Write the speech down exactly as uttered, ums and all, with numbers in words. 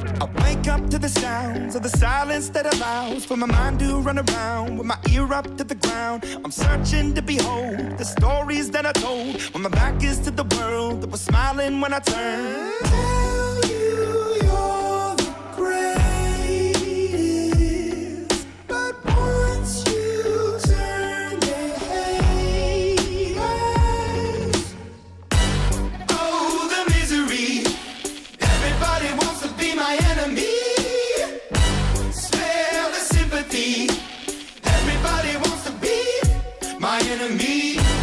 I wake up to the sounds of the silence that allows for my mind to run around with my ear up to the ground. I'm searching to behold the stories that I told when my back is to the world that was smiling when I turned. Tell you you're the greatest, but once you turn they hate us. Oh, the misery. Everybody wants to be my enemy. Spare the sympathy. Everybody wants to be my enemy.